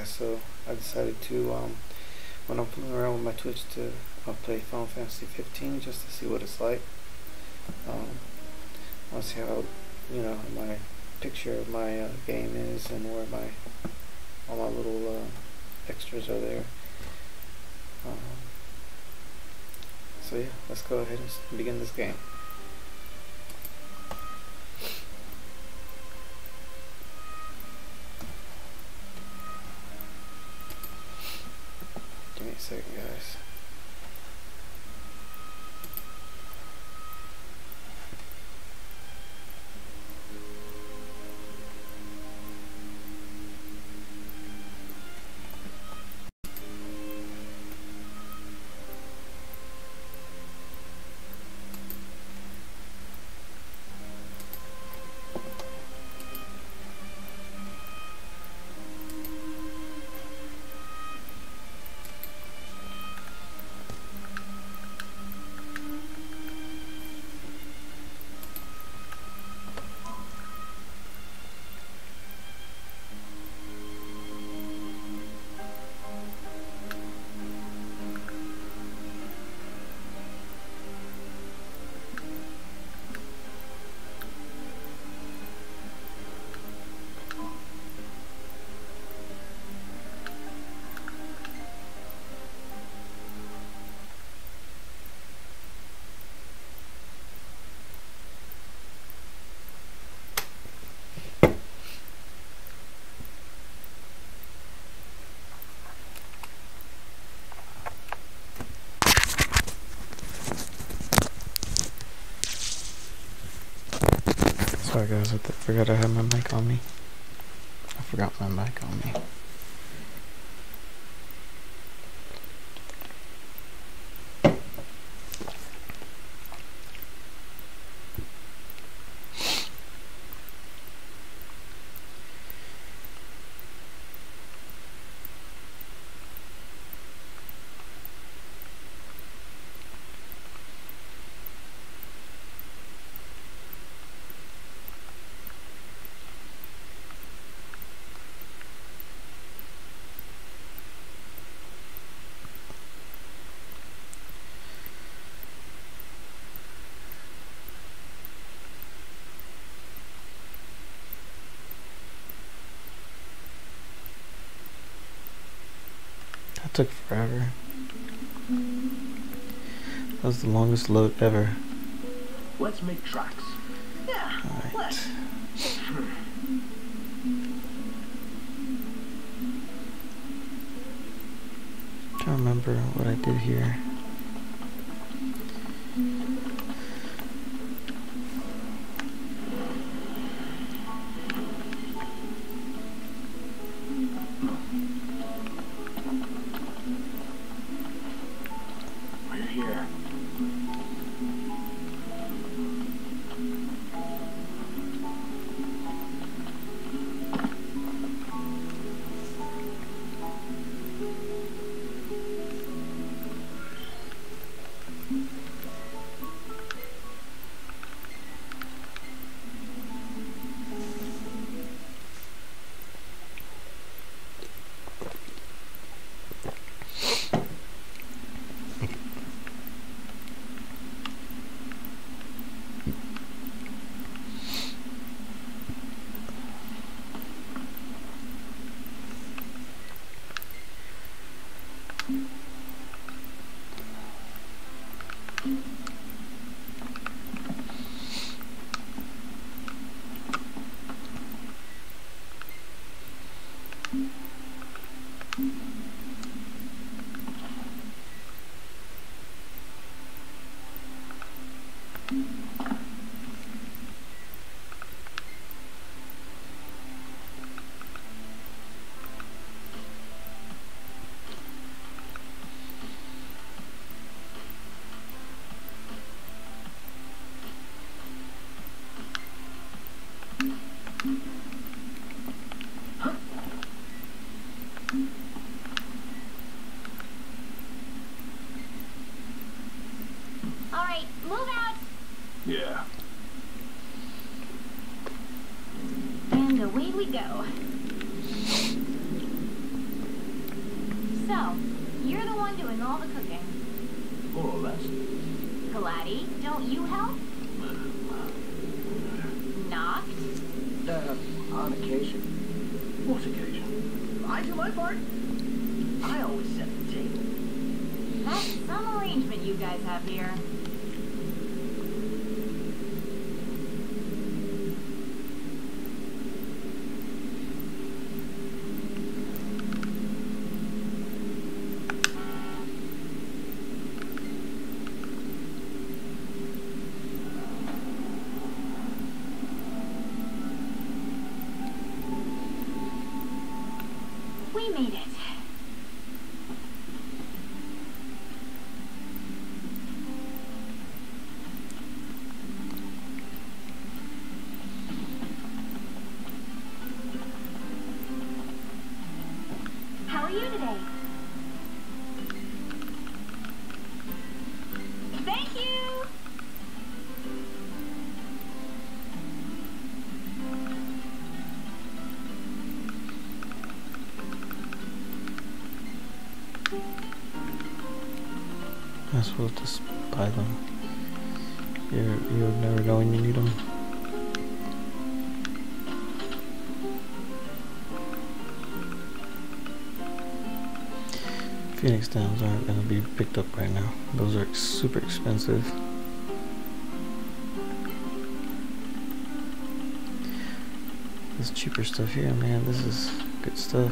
so I decided to, when I'm playing around with my Twitch, to play Final Fantasy 15 just to see what it's like. I want to see how, you know, my picture of my game is and where all my little extras are there. So yeah, let's go ahead and begin this game. Give me a second, guys. Sorry guys, I forgot I had my mic on me. I forgot my mic on me. That took forever. That was the longest load ever. Let's make tracks. Yeah. Alright. Trying to remember what I did here. Alright, move out! Yeah. And away we go. So, you're the one doing all the cooking. More or less. Gladdy, don't you help? Knocked? On occasion. What occasion? I do my part. I always set the table. That's some arrangement you guys have here. We made it. How are you today? Thank you! I'm supposed to buy them. You'll never know when you need them. Phoenix Downs aren't going to be picked up right now. Those are super expensive. This cheaper stuff here, man, this is good stuff.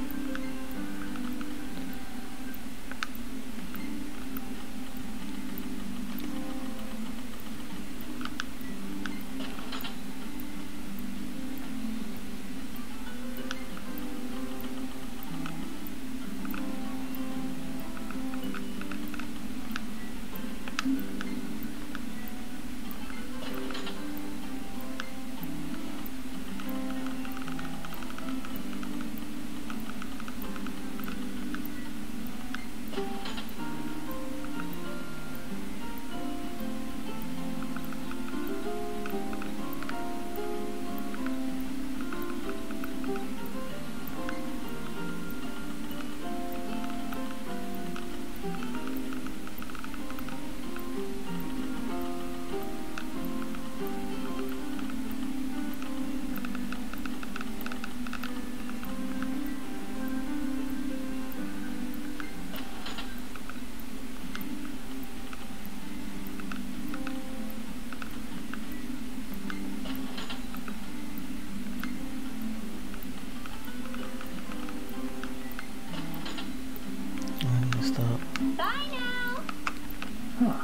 Bye now! Huh.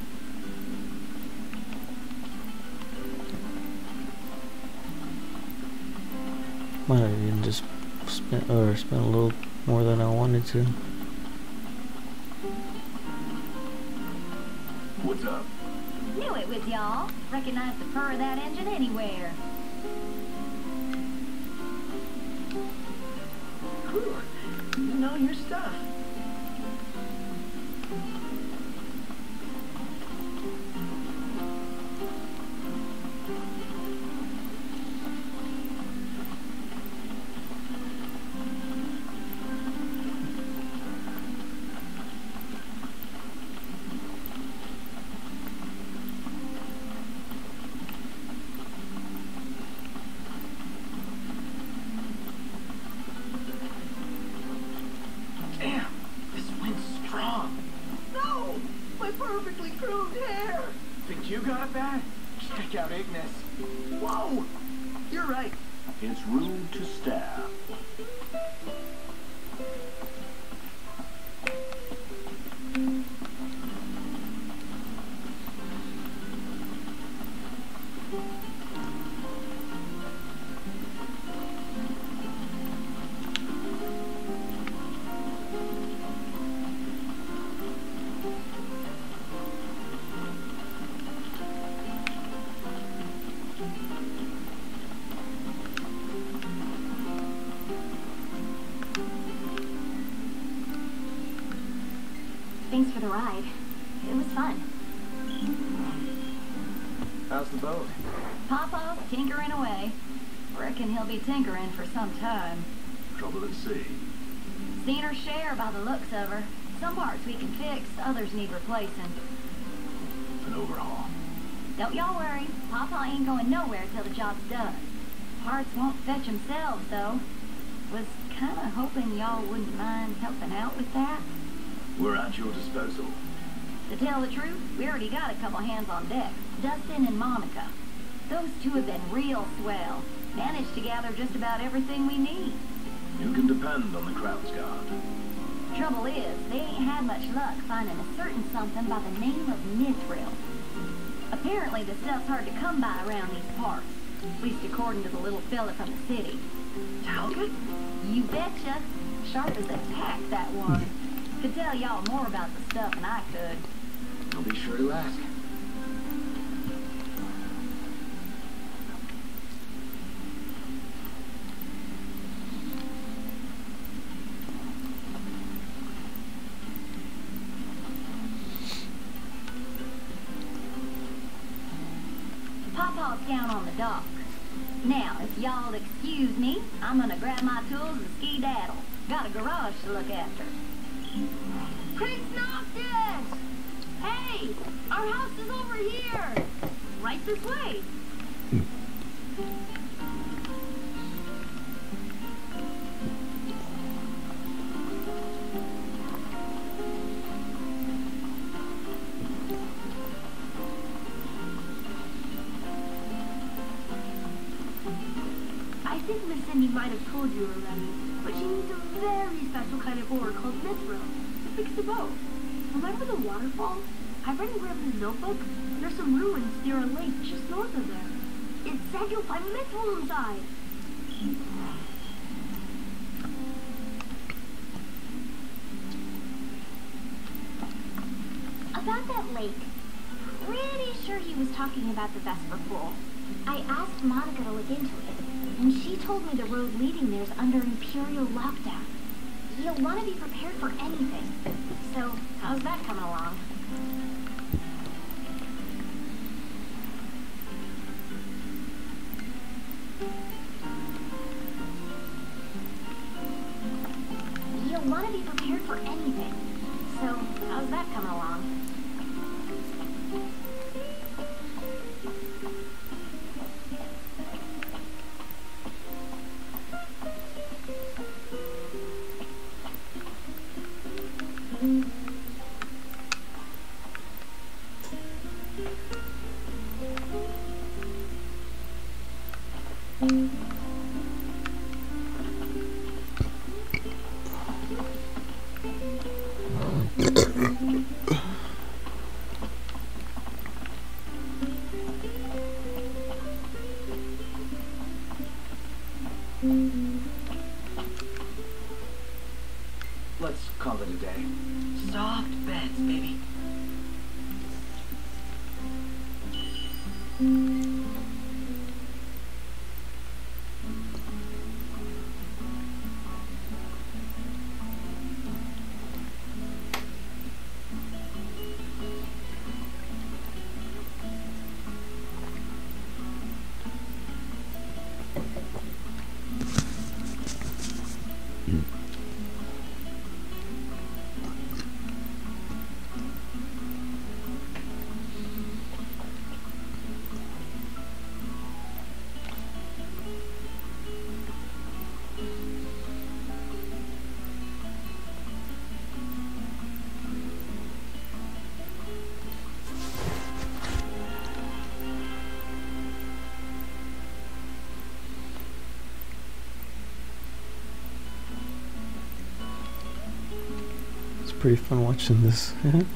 Might have even just spent a little more than I wanted to. What's up? Knew it was y'all. Recognize the purr of that engine anywhere. Whew. You know your stuff. Damn, this wind's strong. No, my perfectly groomed hair. Think you got it bad? Check out Ignis. Whoa, you're right. It's rude to stab. Thanks for the ride. It was fun. How's the boat? Papa's tinkering away. Reckon he'll be tinkering for some time. Trouble at sea. Seen her share by the looks of her. Some parts we can fix, others need replacing. An overhaul. Don't y'all worry. Papa ain't going nowhere till the job's done. Parts won't fetch themselves, though. Was kinda hoping y'all wouldn't mind helping out with that. We're at your disposal. To tell the truth, we already got a couple hands on deck. Dustin and Monica. Those two have been real swell. Managed to gather just about everything we need. You can depend on the Crowd's Guard. Trouble is, they ain't had much luck finding a certain something by the name of mithril. Apparently the stuff's hard to come by around these parts. At least according to the little fella from the city. Talcott? You betcha. Sharp as a tack, that one. Could tell y'all more about the stuff than I could. I'll be sure to ask. Papa's down on the dock. Now, if y'all excuse me, I'm gonna grab my tools and ski-daddle. Got a garage to look after. Chris Noctis! Hey! Our house is over here! Right this way! I think Miss Cindy might have told you already, but she needs a very special kind of ore called mithril to fix the boat. Remember the waterfall? I read in Grandpa's notebook. There's some ruins near a lake just north of there. It said you'll find mithril inside. About that lake, pretty sure he was talking about the Vesper Pool. I asked Monica to look into it, and she told me the road leading there is under Imperial lockdown. You'll want to be prepared for anything. So, how's that coming along? You'll want to be prepared for anything. So, how's that coming along? Let's call it a day. Soft beds, baby. It's pretty fun watching this.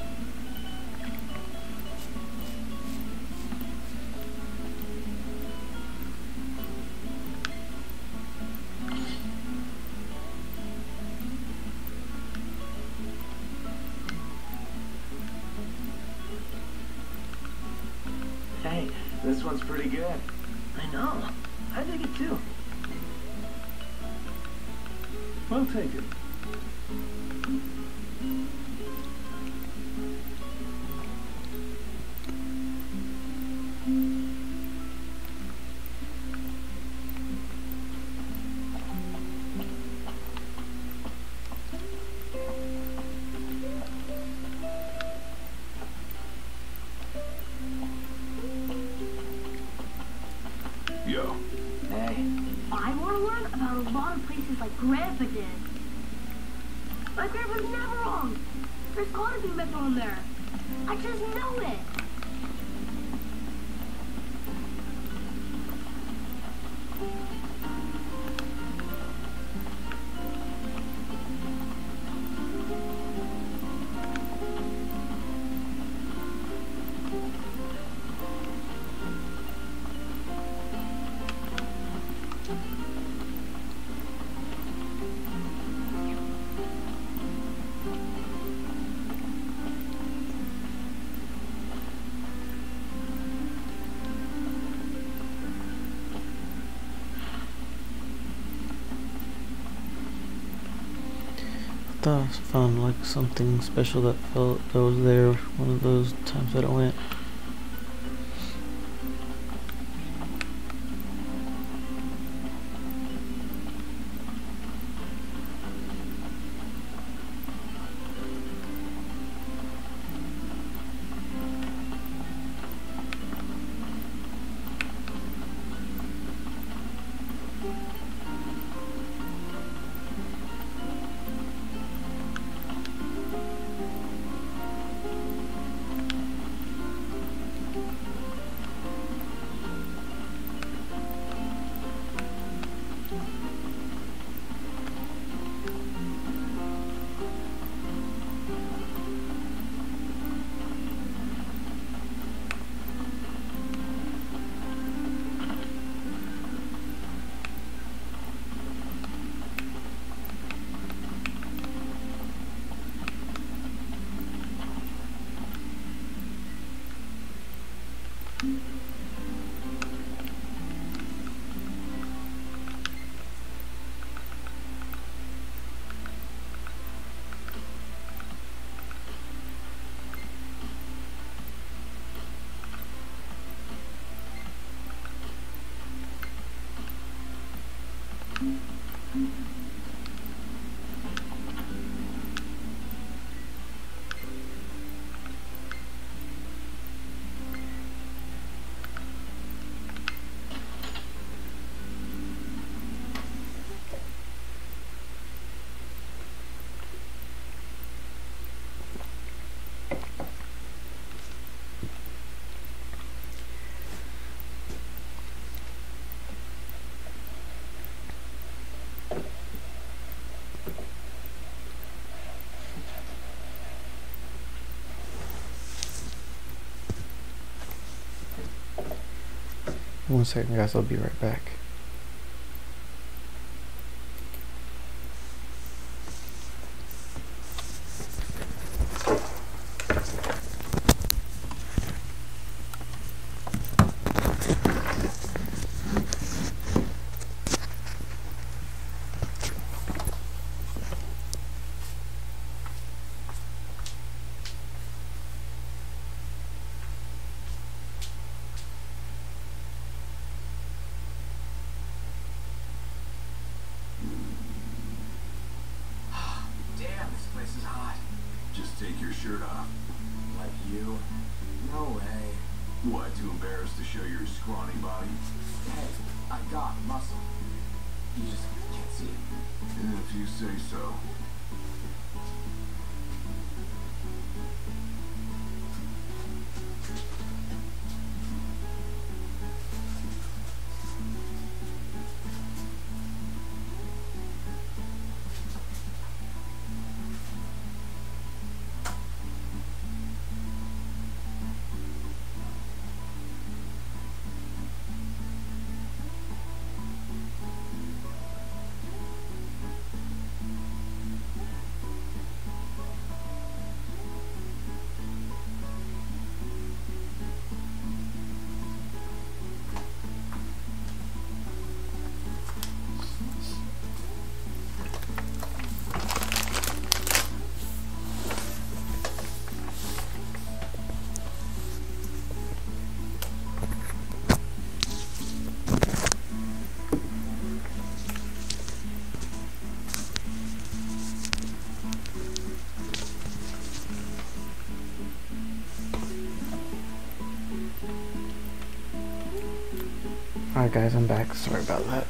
Hey, this one's pretty good. I know. I think it too. We'll take it. Yo. Hey. I want to learn about a lot of places like Grandpa did. My grandpa's never wrong. There's gotta be metal in there. I just know it. I thought I found like something special that was there one of those times that I went. One second, guys, I'll be right back. Take your shirt off. Like you? No way. What, too embarrassed to show your scrawny body? Hey, I got muscle. You just can't see it. If you say so. Alright guys, I'm back. Sorry about that.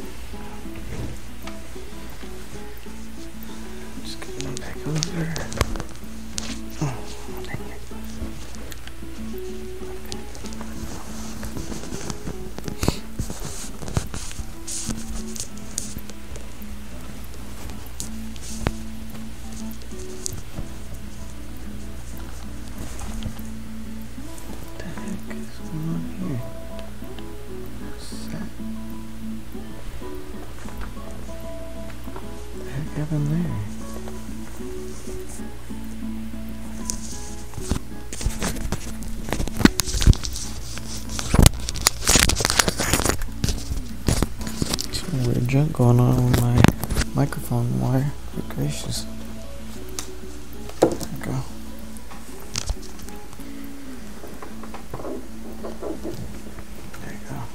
Just getting back over. Oh, dang it. What the heck is going on here? Set. What the heck happened there? Some weird junk going on with my microphone wire. Good gracious. There we go. There you go.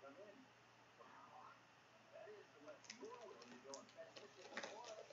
come in. Wow. That is unless you're willing to go and fetch the chicken for us.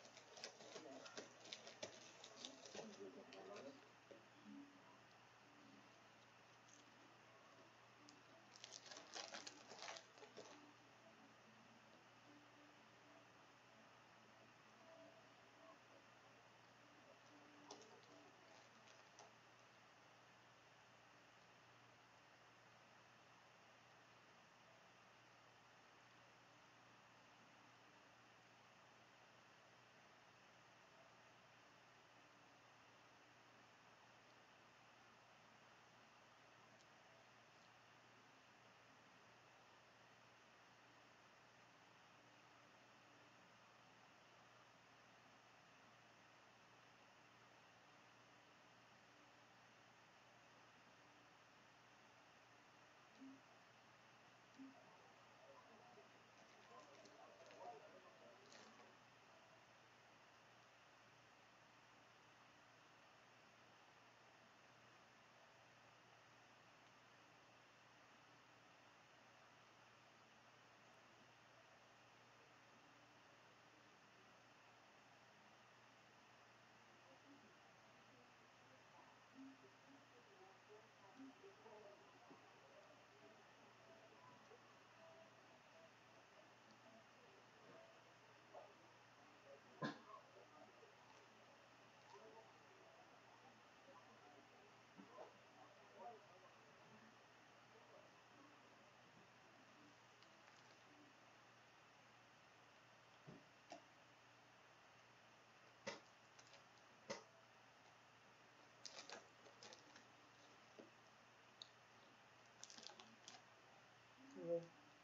Yeah.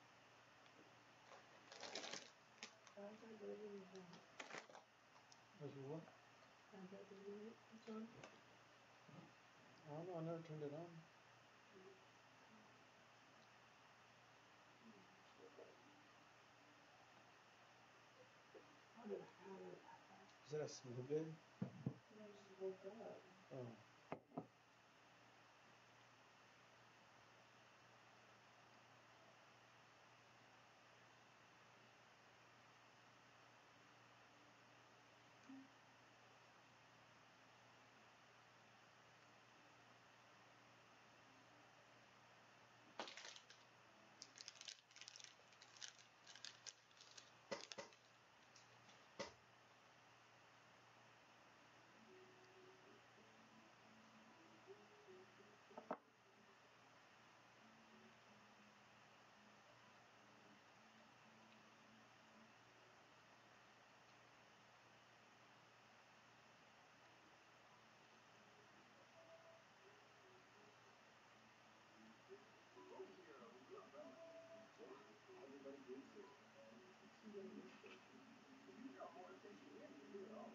Was your what? I don't know, I never turned it on. Is that a smooth bed? Oh. Oh, here, a new umbrella. Yeah, everybody gets it. You know more attention here than you do at home.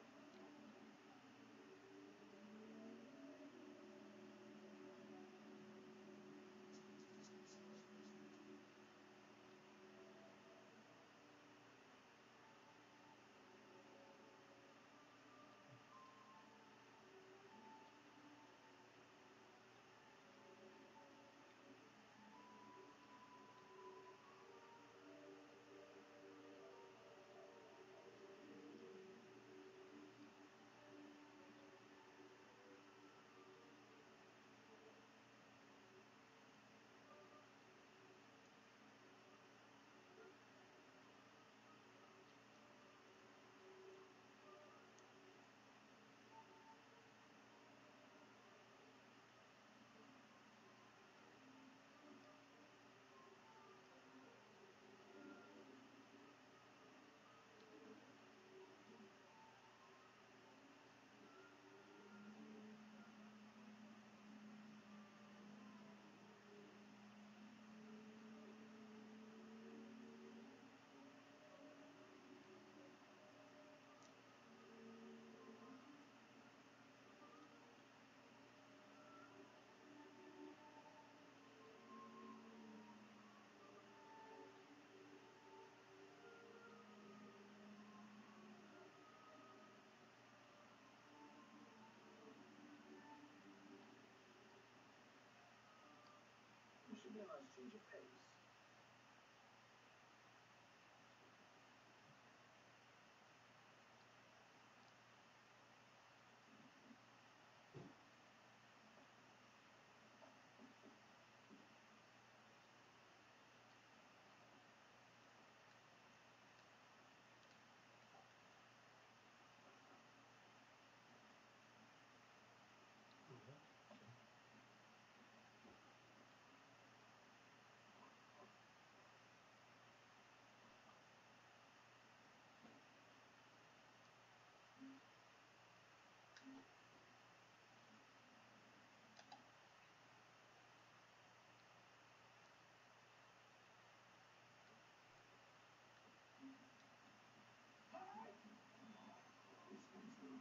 It should be a nice change of pace.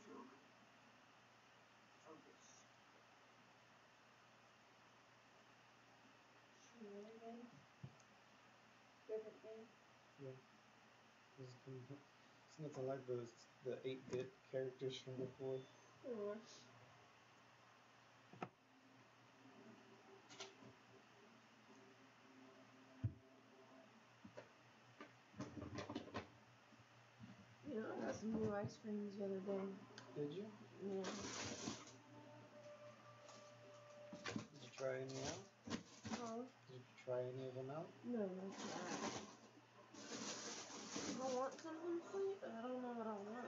Really good. Different game. Yeah. It's nothing like the 8-bit characters from before. Oh. You know, I got some new ice creams the other day. Did you? Yeah. Did you try any out? Huh? Did you try any of them out? No, not that. I want something sweet, but I don't know what I want.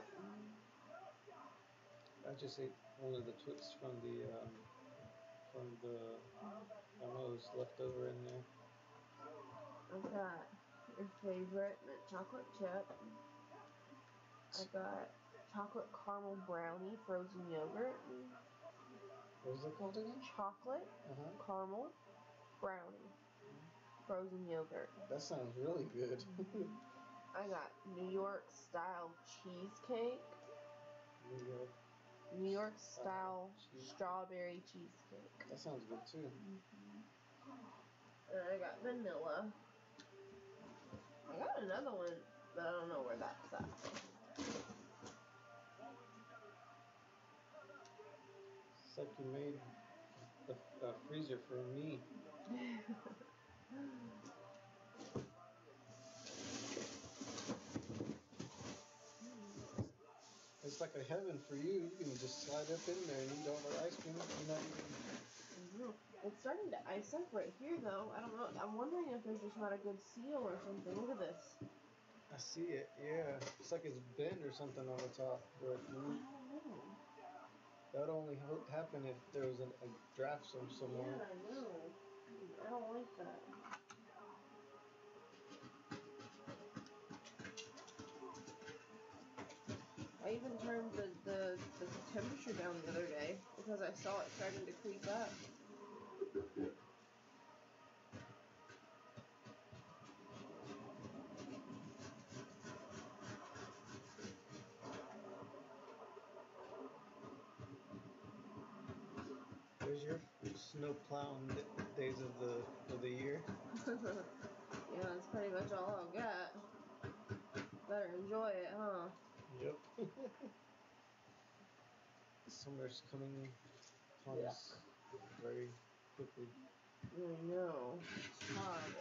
I just ate one of the Twix from the I don't know, it was left over in there. I've got your favorite mint chocolate chip. I got chocolate caramel brownie frozen yogurt. What was it called again? Chocolate caramel brownie frozen yogurt. That sounds really good. I got New York style cheesecake. New York style strawberry cheesecake. That sounds good too. And I got vanilla. I got another one, but I don't know where that's at. It's like you made a freezer for me. It's like a heaven for you. You can just slide up in there and eat all the ice cream. You're not even... It's starting to ice up right here, though. I don't know. I'm wondering if there's just not a good seal or something. Look at this. I see it. Yeah, it's like it's bent or something on the top. But I don't know. that would only happen if there was a draft somewhere. Yeah, I know. I don't like that. I even turned the temperature down the other day because I saw it starting to creep up. There's your snow plowing days of the year. Yeah, that's pretty much all I'll get. Better enjoy it, huh? Yep. Summer's coming upon us very quickly. I know. It's horrible.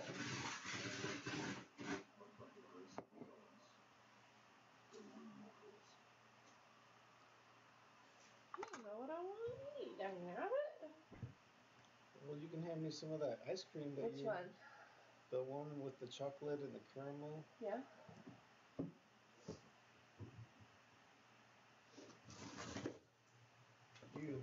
I don't know what I want to eat. I can have it. Well, you can hand me some of that ice cream that Which one? The one with the chocolate and the caramel. Yeah. You.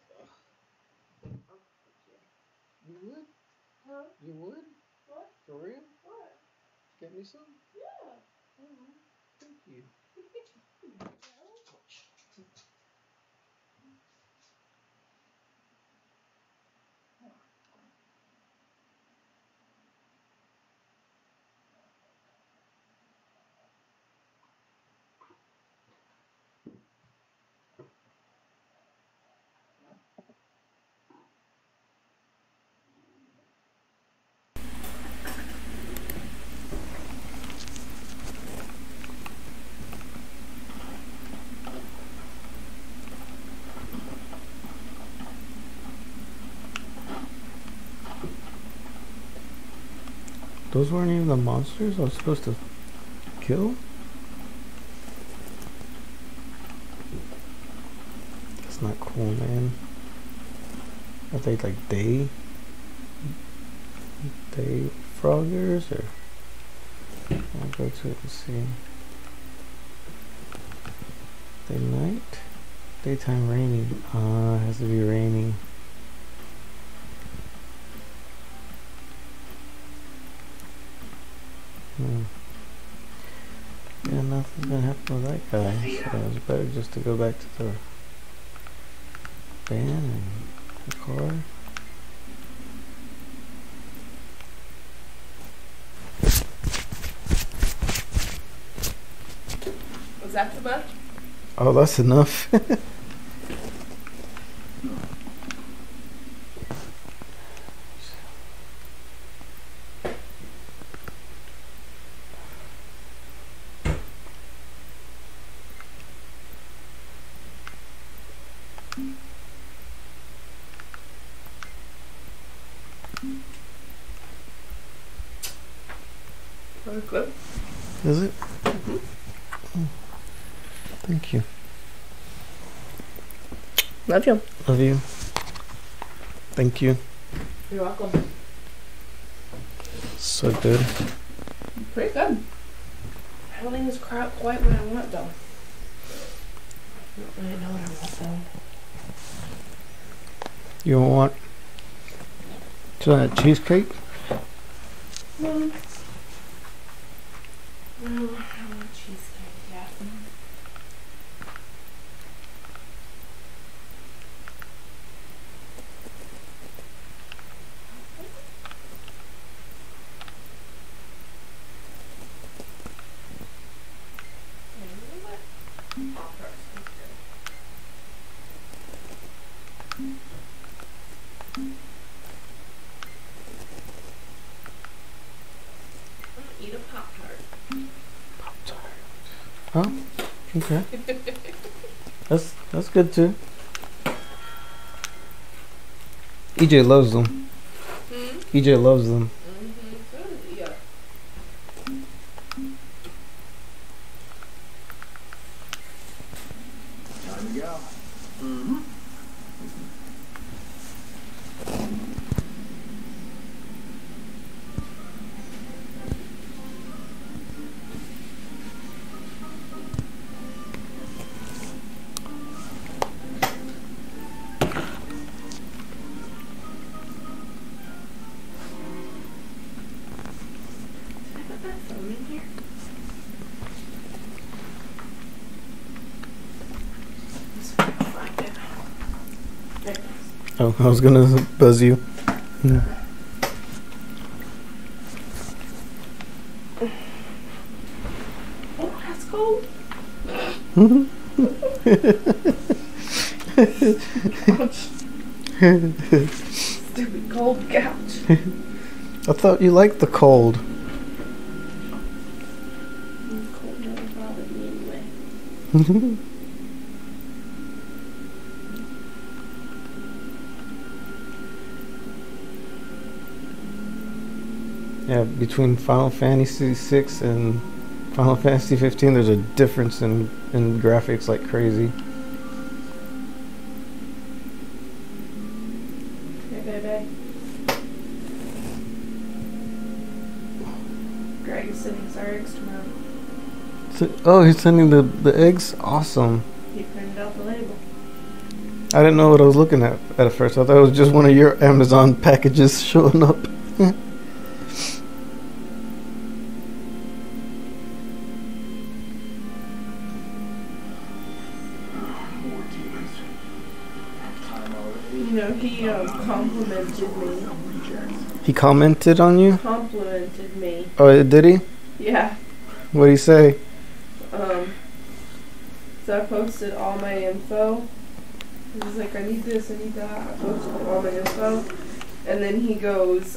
I'll put you. You would? Huh? You would? What? For real? What? Get me some? Yeah. Thank you. Those weren't even the monsters I was supposed to kill? That's not cool, man. Are they like day froggers or... I'll go to it and see. Day night? Daytime raining. It has to be raining. Yeah, nothing's gonna happen with that guy, so it's better just to go back to the van and the car. Was that too much? Oh, that's enough. Very good. Is it? Oh, thank you. Love you. Love you. Thank you. You're welcome. So good. Pretty good. I don't think it's quite what I want though. I don't really know what I want though. You want cheesecake? No. No, I want cheesecake, yeah. Eat a Pop-Tart. Oh, okay. That's good too. EJ loves them. EJ loves them. So does Ia. Time to go. Did I put that phone in here? Let's find it. There it is. Oh, I was gonna buzz you. Oh, that's cold. Ouch. Stupid cold couch. I thought you liked the cold. Cold never bothered me anyway. Yeah, between Final Fantasy 6 and Final Fantasy 15, there's a difference in graphics like crazy. Hey, baby. Greg is sending our eggs tomorrow. So, oh, he's sending the eggs? Awesome. He printed out the label. I didn't know what I was looking at first. I thought it was just one of your Amazon packages showing up. More demons. Time already. You know, he complimented me. Rejects. He commented on you? Complimented me. Oh, did he? Yeah. What did he say? So I posted all my info. He was like, I need this, I need that. I posted all my info. And then he goes,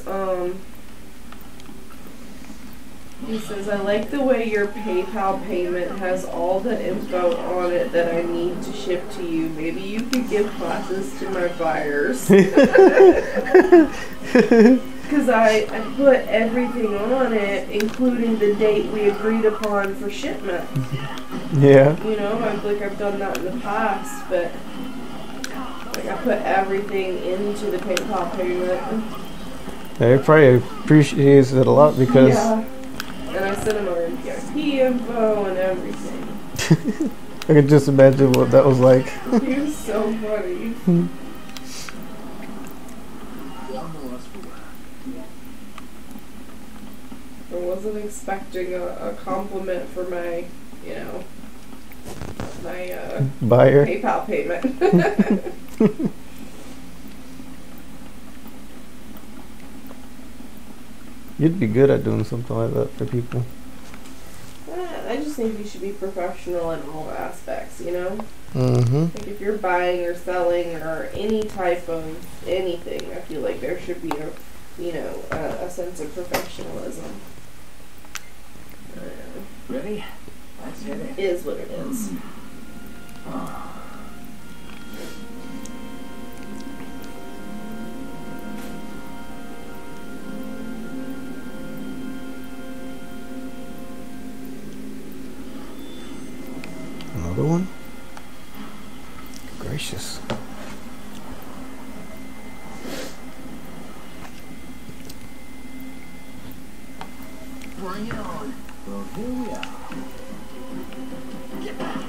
he says, I like the way your PayPal payment has all the info on it that I need to ship to you. Maybe you could give classes to my buyers. Because I put everything on it, including the date we agreed upon for shipment. Yeah. You know, I've done that in the past, but like I put everything into the PayPal payment. Yeah, he probably appreciates it a lot because... Yeah. And I sent him our VIP info and everything. I can just imagine what that was like. He was so funny. I wasn't expecting a compliment for my, you know, my Buyer. PayPal payment. You'd be good at doing something like that for people. I just just think you should be professional in all aspects, you know? Mm-hmm. Like if you're buying or selling or any type of anything, I feel like there should be a sense of professionalism. Ready? Let's hit it. It is what it is. Another one? Gracious. Bring it on. Well, here we are. Get back.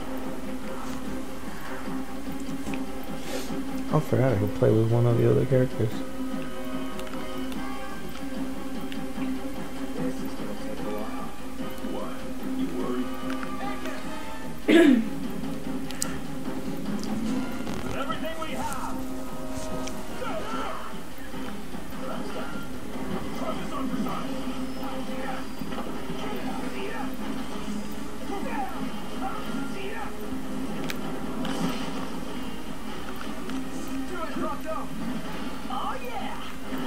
I forgot I could play with one of the other characters. This is gonna take a while. What? You worried? Everything we have. Focus on precise. Oh yeah!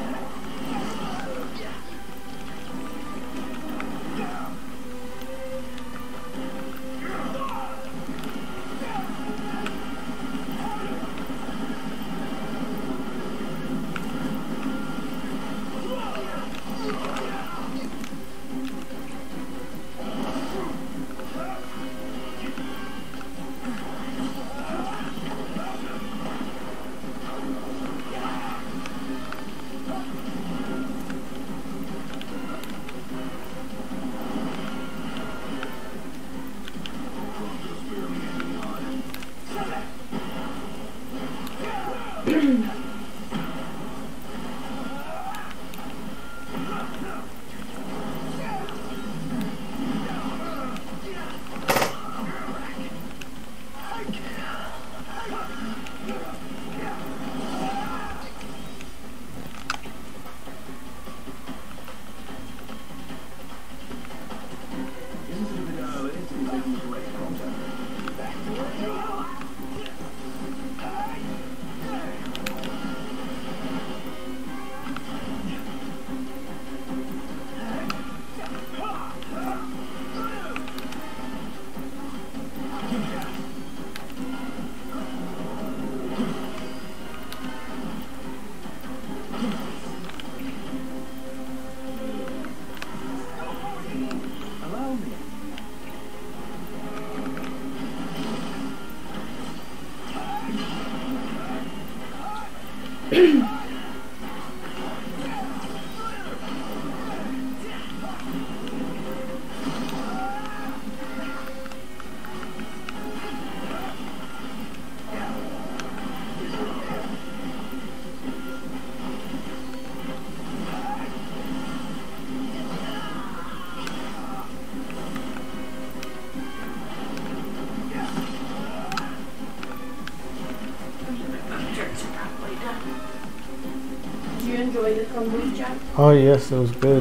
Did you enjoy the kombucha? Oh yes, it was good.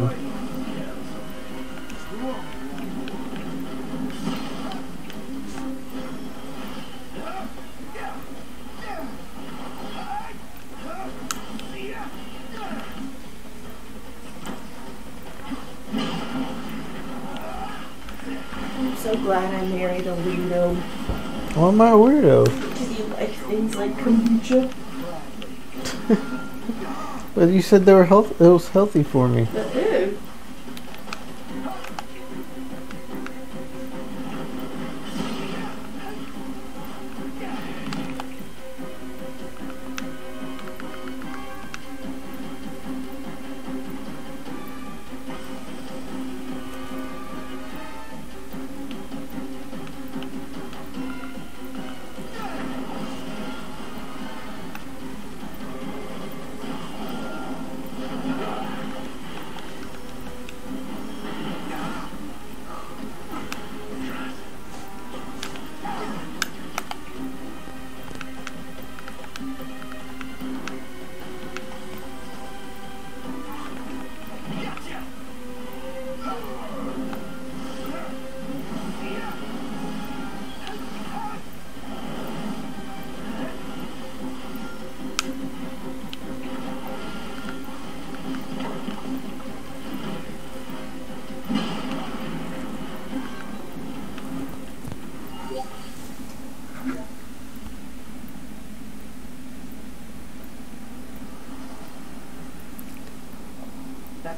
I'm so glad I married a weirdo. Why am I a weirdo? Because you like things like kombucha. But you said they were health. It was healthy for me. But ew.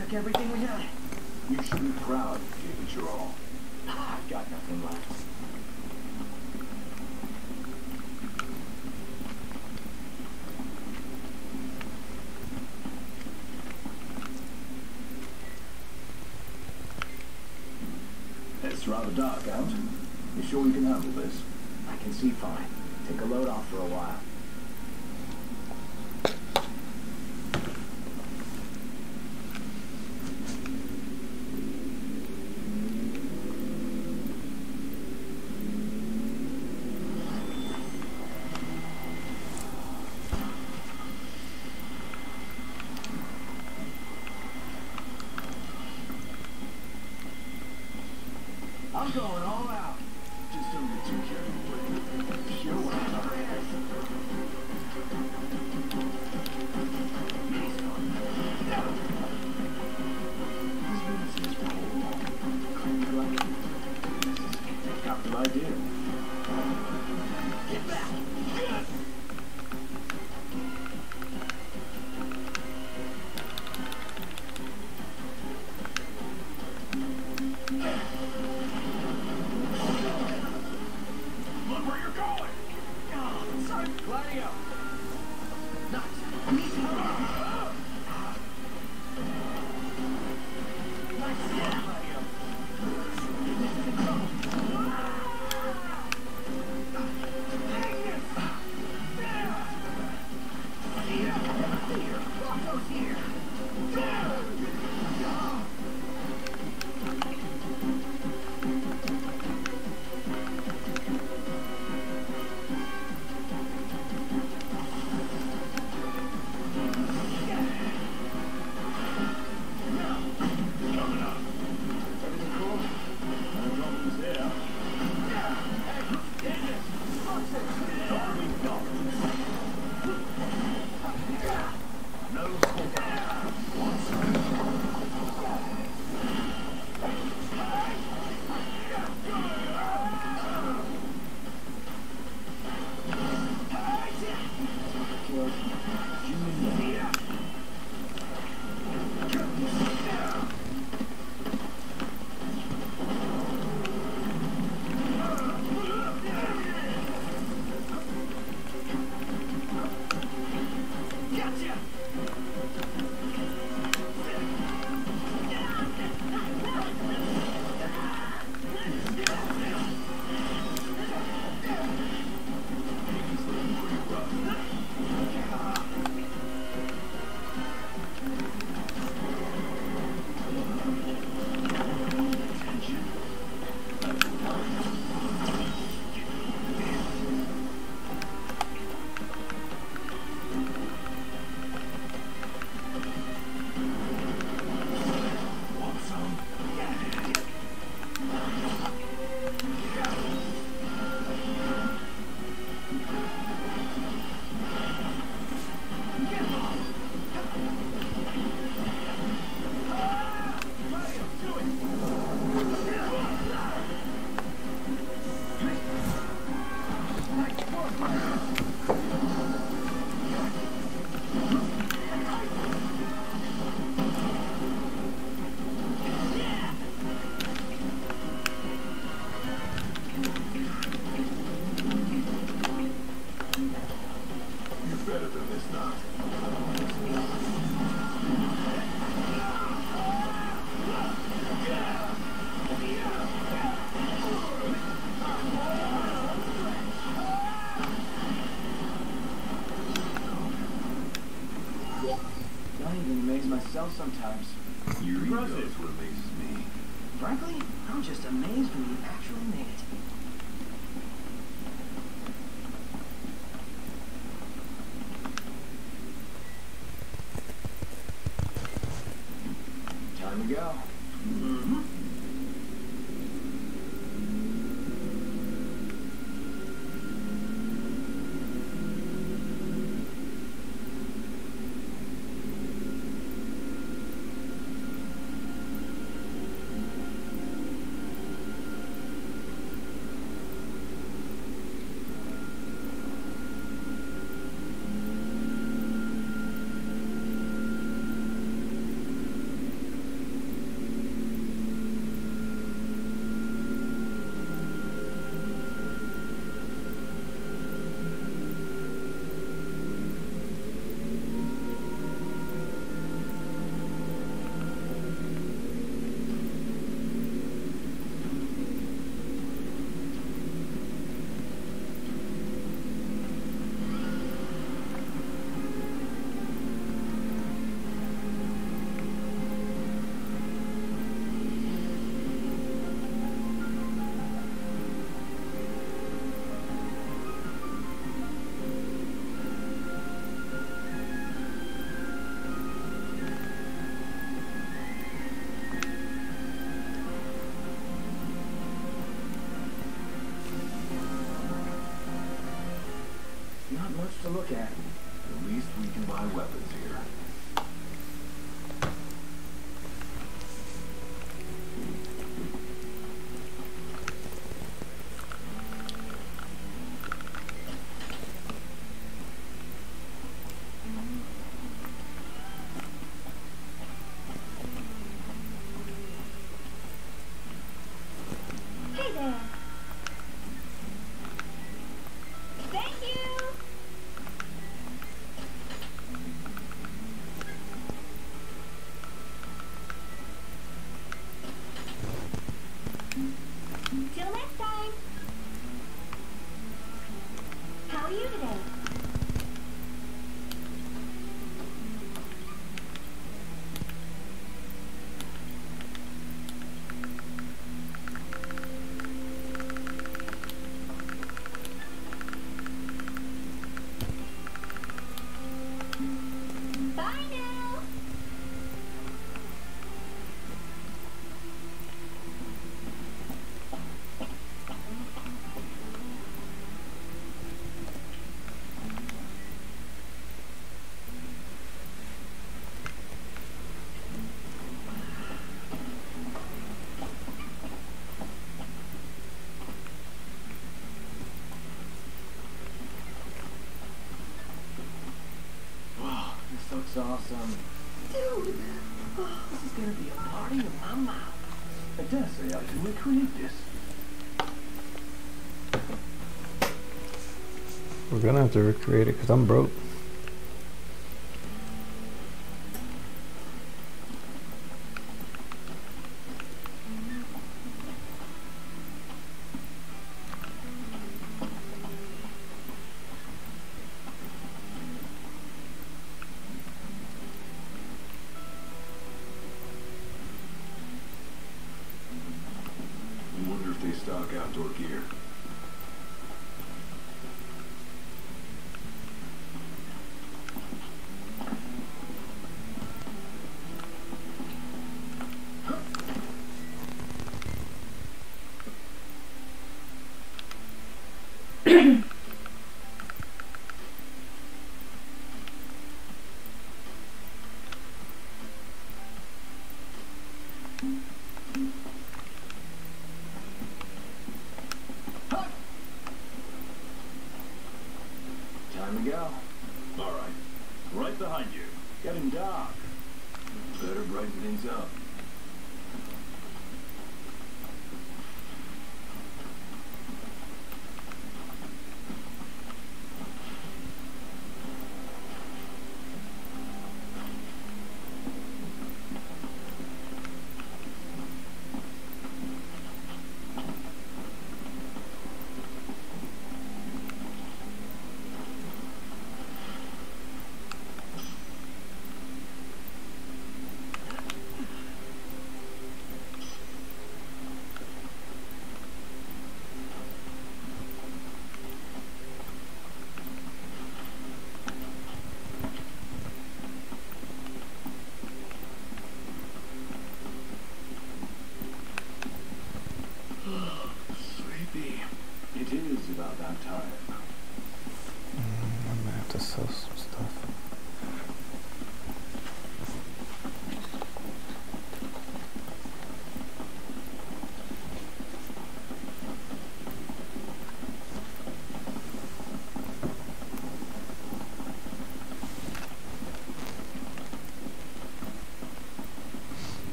took everything we had. You should be proud you gave it your all. I've got nothing left. It's rather dark out. You sure you can handle this? I can see fine. Take a load off for a while. I'm going all out. Just don't get too carried away. You're welcome. This business is cool. Clean collection. Capital idea. Get back! Get! Look where you're going! Oh, sorry, gliding out. Nice. Nice. Yeah, gliding out. This is in trouble. Here. Rocco's here. Everything cool? No troubles there. Hey, Dennis! What's it? There we go. No Gotcha! Want some? You're better than this now. I even amaze myself sometimes. Your ego Impressive. is what amazes me. Frankly, I'm just amazed when you actually made it. Time to go. Mm-hmm. Not much to look at. At least we can buy weapons here. Hey there. Thank you. Till next time. How are you today? Bye now. Wow, this looks awesome. Dude, this is gonna be a party in my mouth. I dare say I can recreate this. We're gonna have to recreate it because I'm broke. I wonder if they stock outdoor gear. Time to go. All right. Right behind you. Getting dark. Better brighten things up.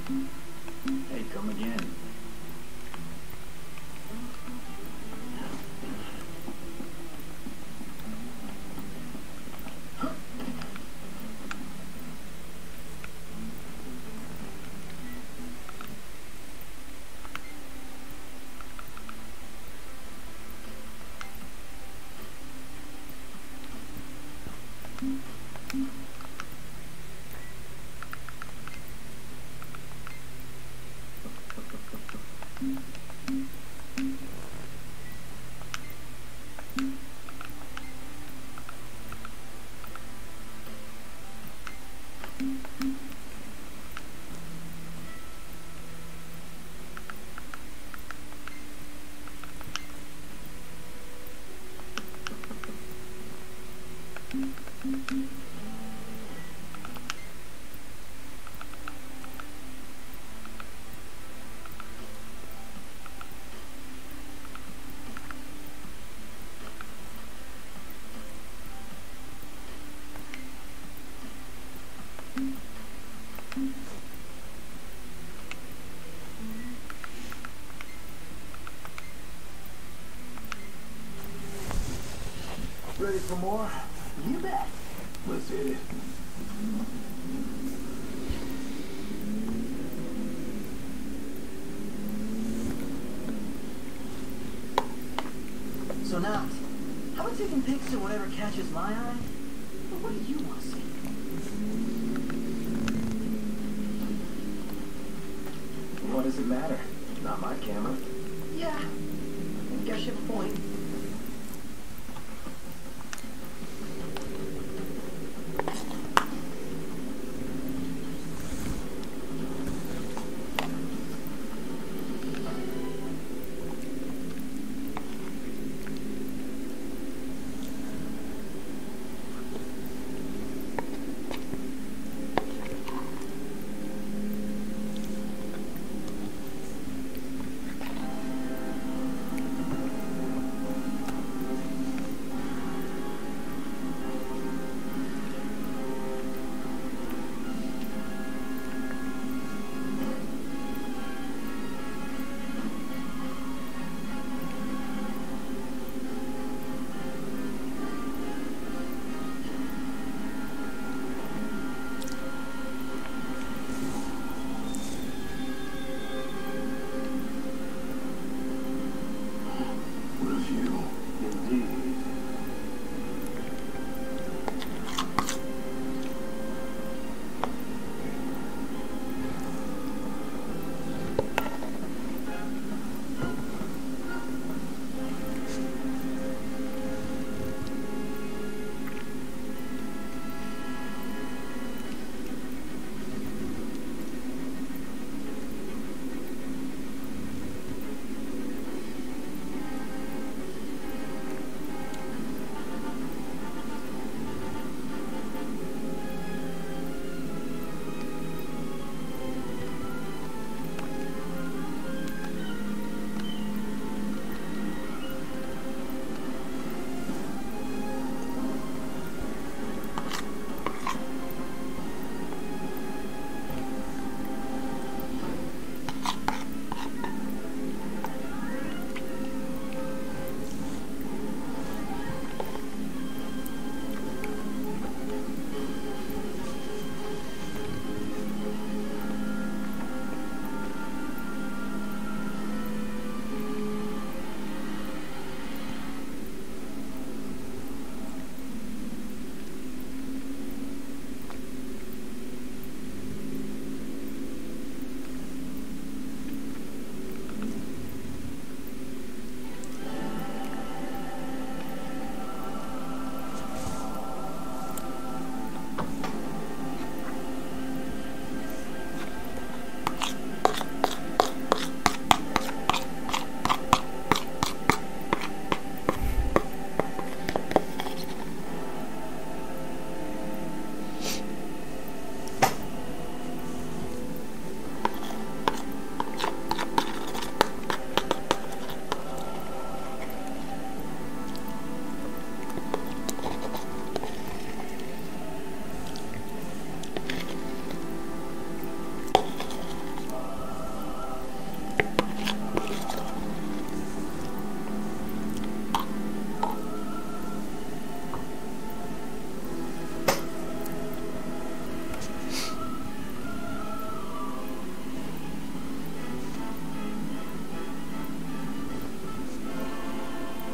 Hey, come again. Ready for more? You bet. Let's hit it. So now, how about taking pics of whatever catches my eye? But what do you want to see? What does it matter? Not my camera. Yeah, I guess you have a point.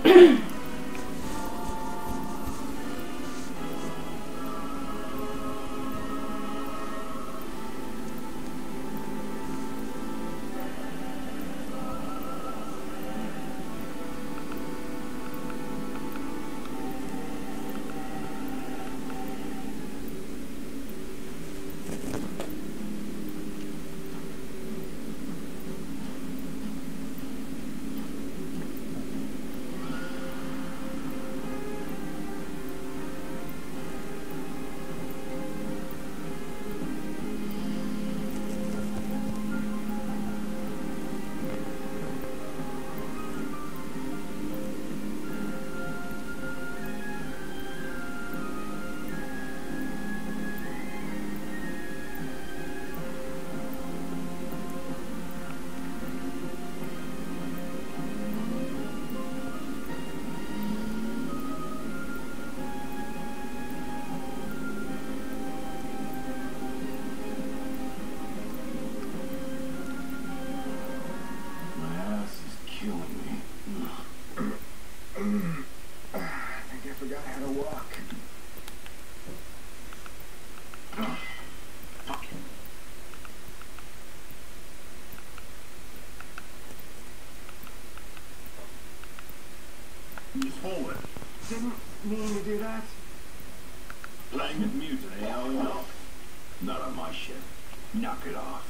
Forward. Didn't mean to do that. Playing at mutiny, are we not? Not on my ship. Knock it off.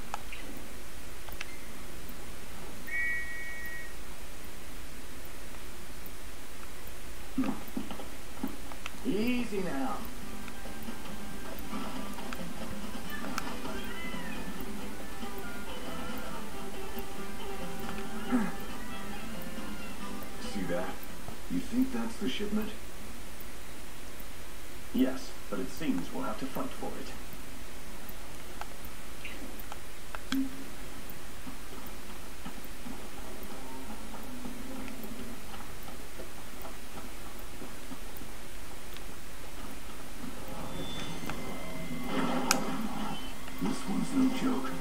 Easy now. See that? You think that's the shipment? Yes, but it seems we'll have to fight for it. This one's no joke.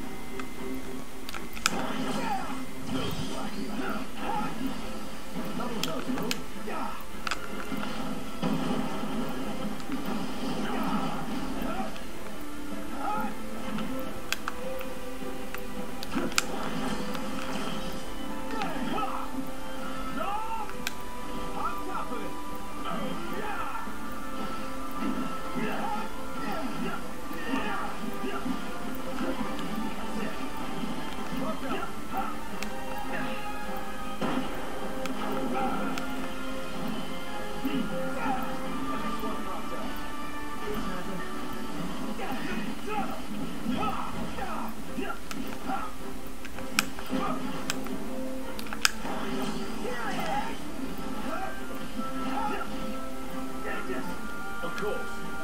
Of course.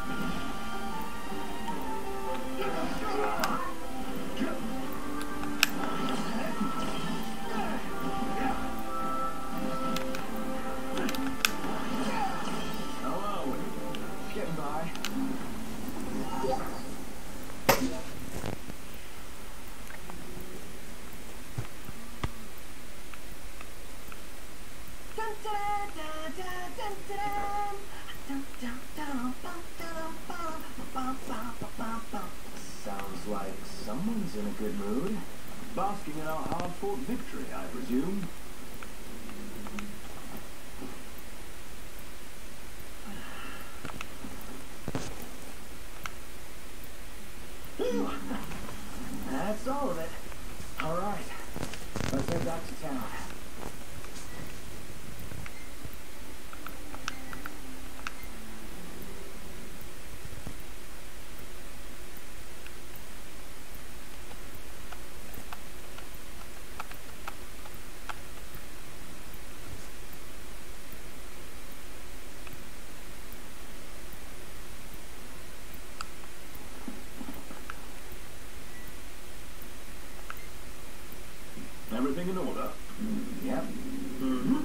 How are we? Getting by. Sounds like someone's in a good mood. Basking in our hard-fought victory, I presume. Phew. That's all of it. All right. Let's head back to town. Everything in order? Yep. Mm-hmm.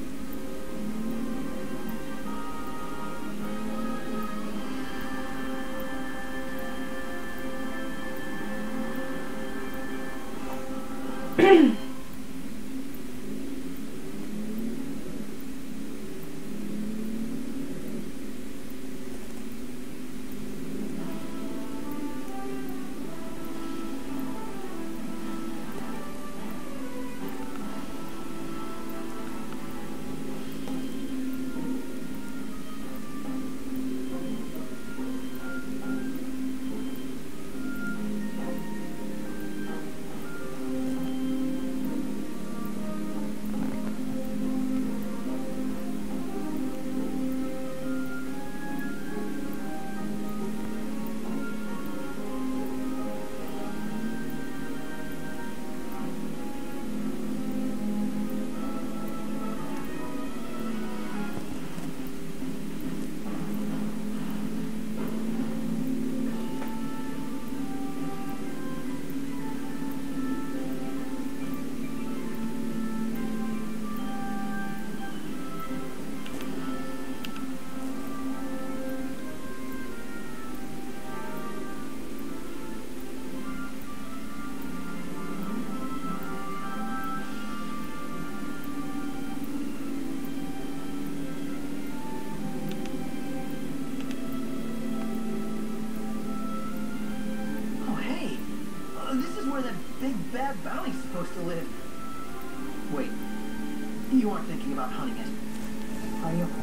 big bad bounty's supposed to live. Wait, you aren't thinking about hunting it, are you?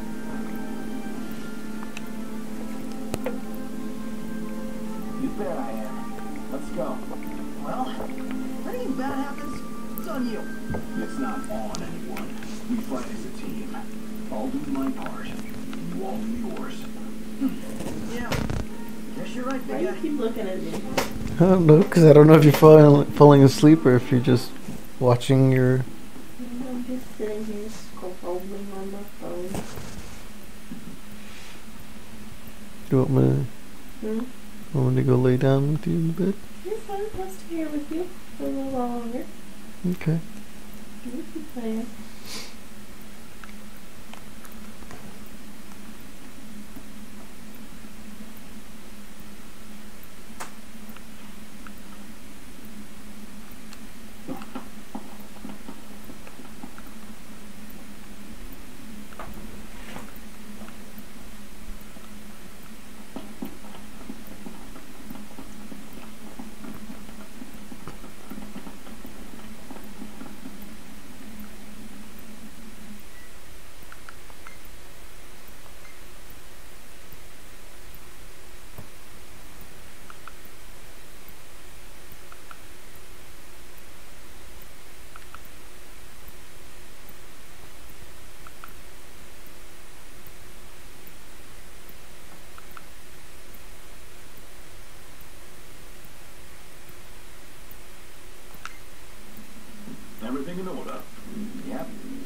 You bet I am. Let's go. Well, if anything bad happens, it's on you. It's not on anyone. We fight as a team. I'll do my part. You all do yours. Yeah. Guess you're right, Why big do you guy. keep looking at me? I don't know, because I don't know if you're falling asleep or if you're just watching your... I'm just sitting here scrolling on my phone. You want me to go lay down with you in bed? Yes, I'll stay here with you for a little while longer. Okay. You keep playing. Everything in order? Yep.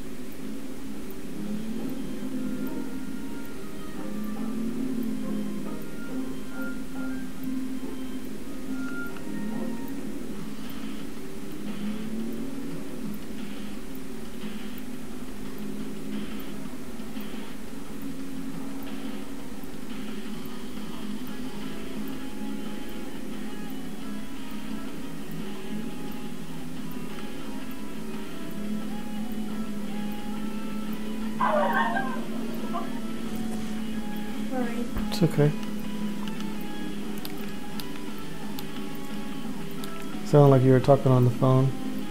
Sorry. It's okay. Sounded like you were talking on the phone.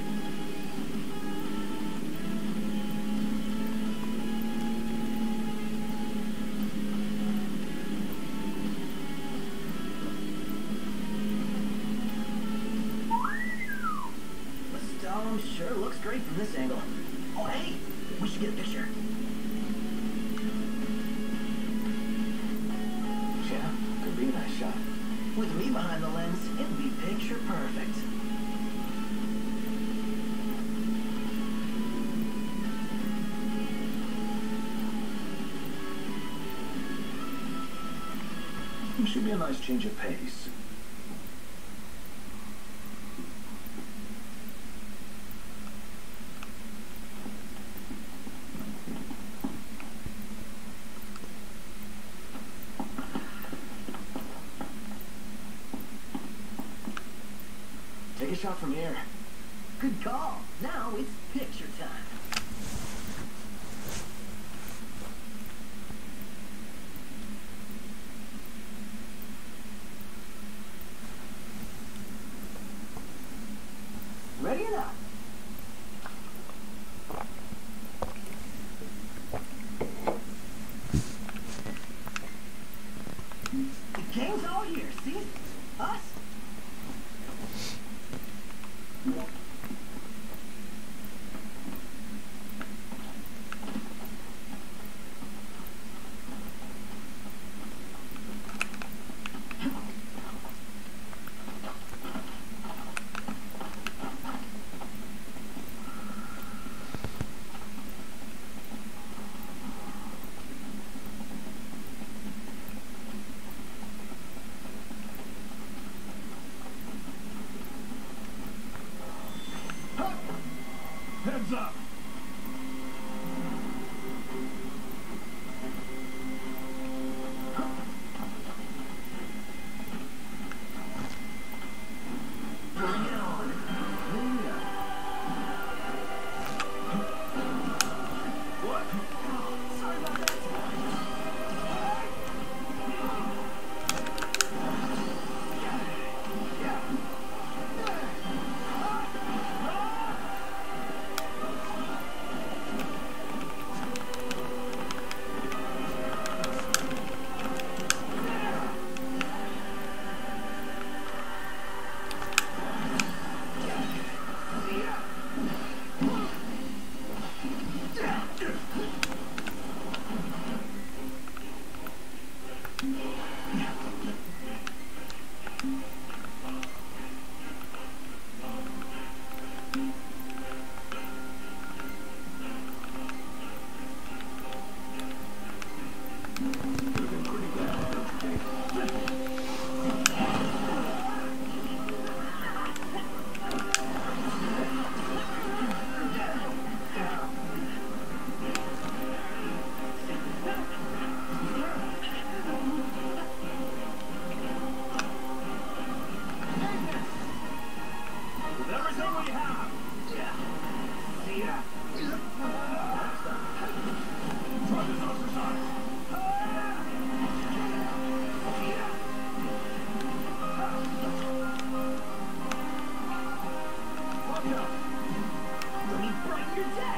The stone sure looks great from this angle. Oh, hey, we should get a picture. Yeah, could be a nice shot. With me behind the lens, it'll be picture perfect. It should be a nice change of pace. Take a shot from here. Good call. Now it's picture time. Ready or not? The gang's all here, see? Us? Heads up! Bring it on. Yeah. What? Sorry about that. See what you have. Yeah. See ya. Try this exercise. Watch out. Let me brighten your day.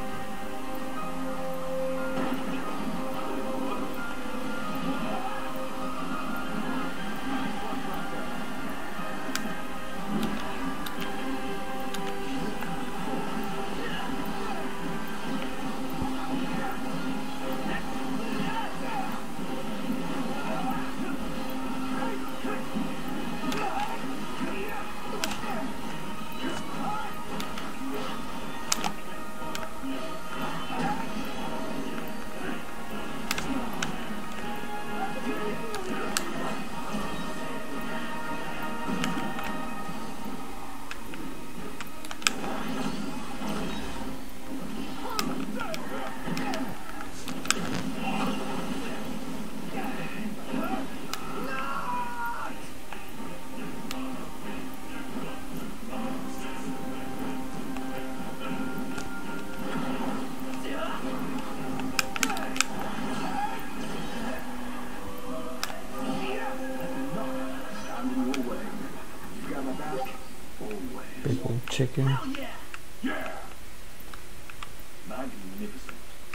Big old chicken. Hell yeah! Yeah! Magnificent.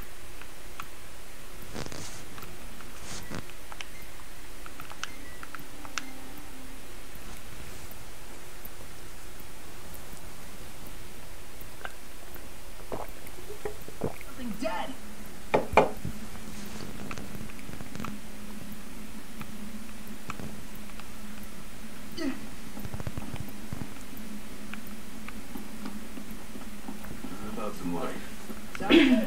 Something dead! How about some life? Sounds good.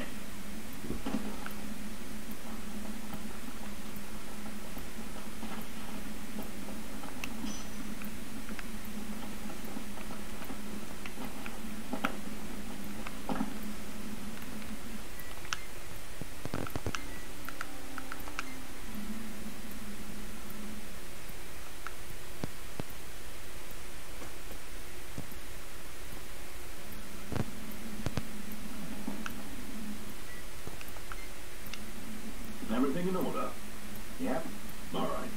Everything in order? Yep. All right.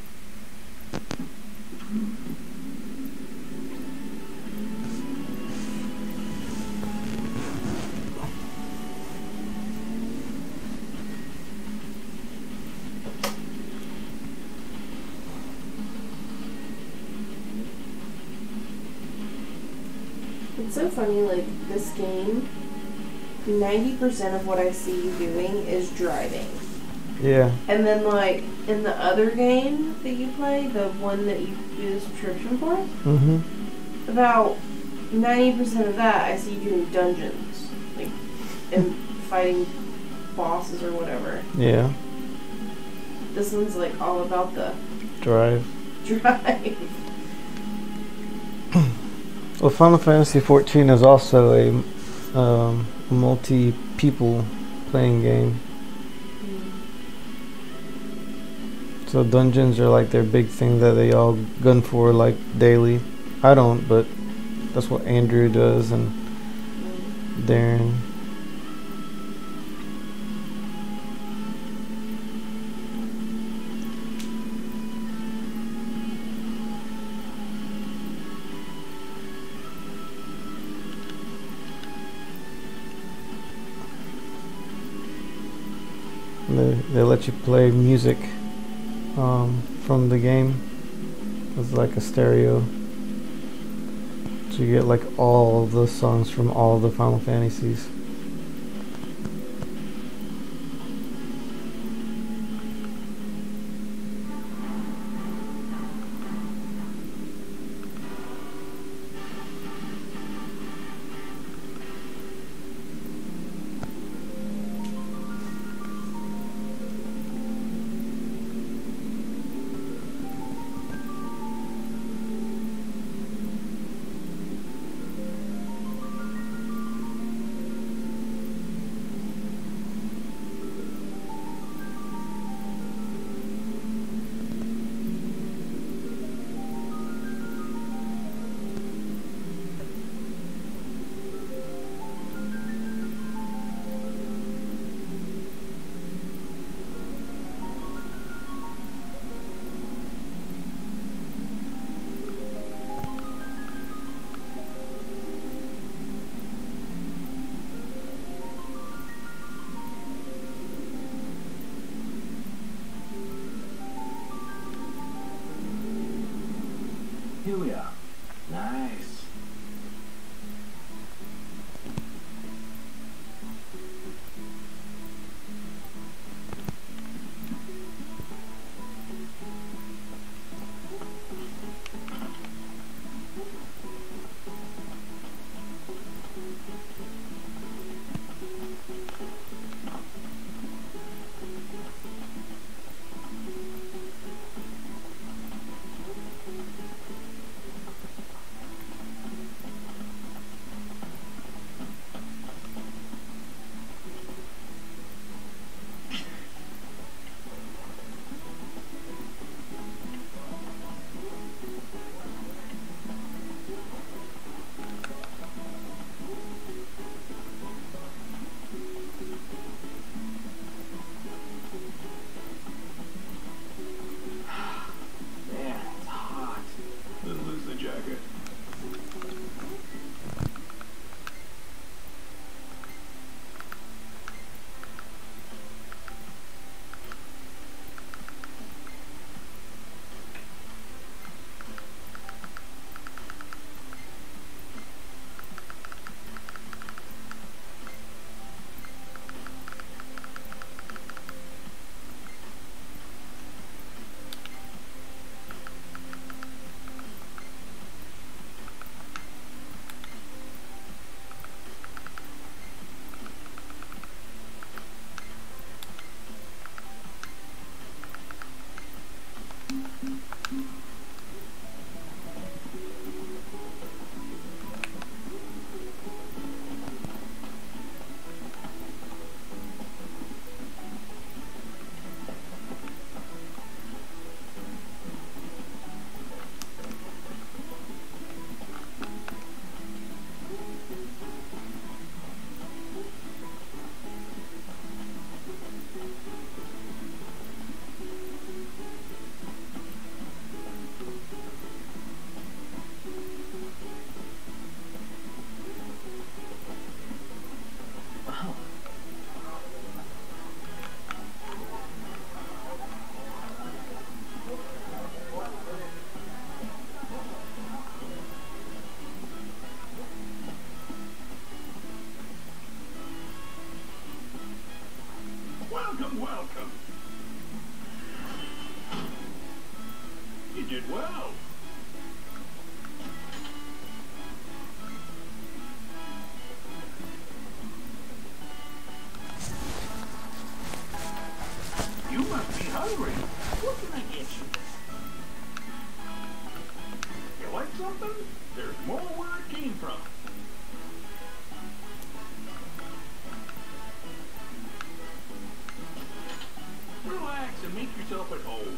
It's so funny, like, this game, 90% of what I see you doing is driving. Yeah. And then, like, in the other game that you play, the one that you do the subscription for, about 90% of that I see you doing dungeons. Like, and fighting bosses or whatever. Yeah. This one's, like, all about the Drive. drive. Well, Final Fantasy 14 is also a multi-people playing game. So dungeons are like their big thing that they all gun for like daily. I don't, but that's what Andrew does and Darren. They let you play music from the game. It's like a stereo. So you get like all the songs from all the Final Fantasies. Here we are. Nice. Welcome, welcome. You did well. You must be hungry. What can I get you? You like something? There's more where it came from. Relax and make yourself at home.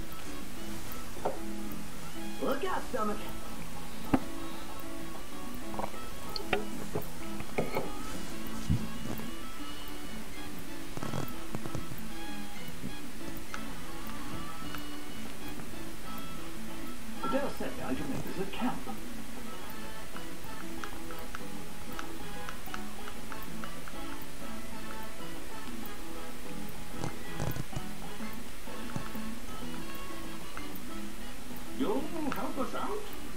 Look out, stomach. Del said I can make this a camp. You'll help us out?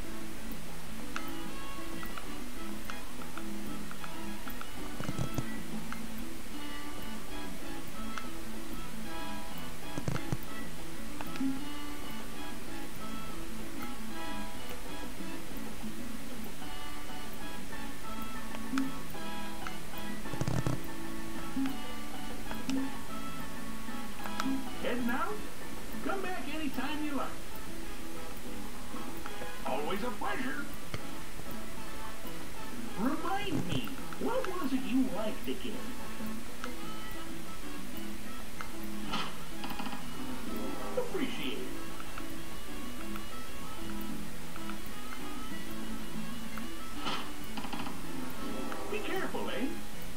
Heading out? Come back anytime you like. Always a pleasure. Remind me, what was it you liked again? Appreciate it. Be careful, eh?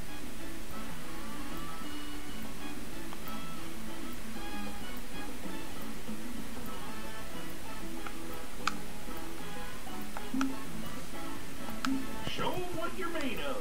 Show 'em what you're made of.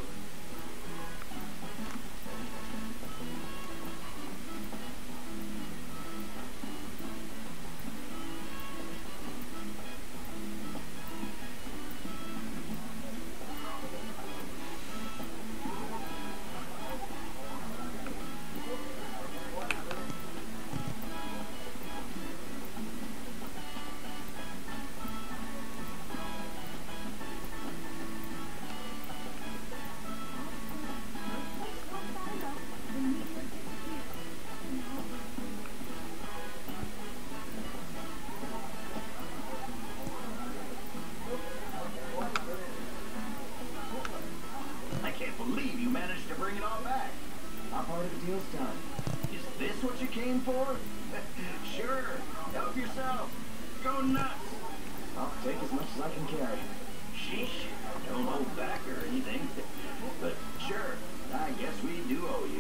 can't believe you managed to bring it all back. Our part of the deal's done. Is this what you came for? Sure. Help yourself. Go nuts. I'll take as much as I can carry. Sheesh. Don't hold back or anything. But sure, I guess we do owe you.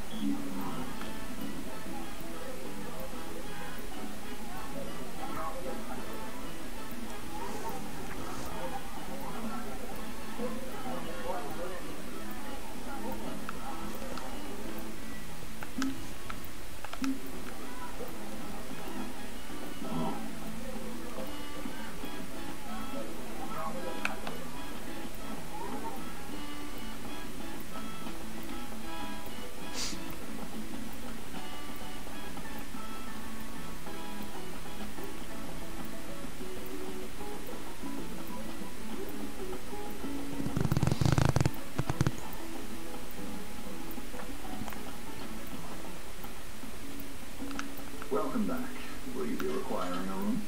Welcome back. Will you be requiring a room?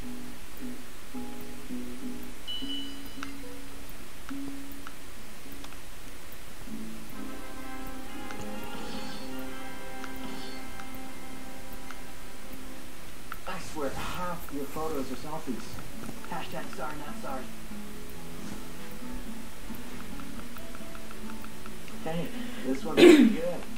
I swear half your photos are selfies. Hashtag sorry, not sorry. Hey, this one's pretty good.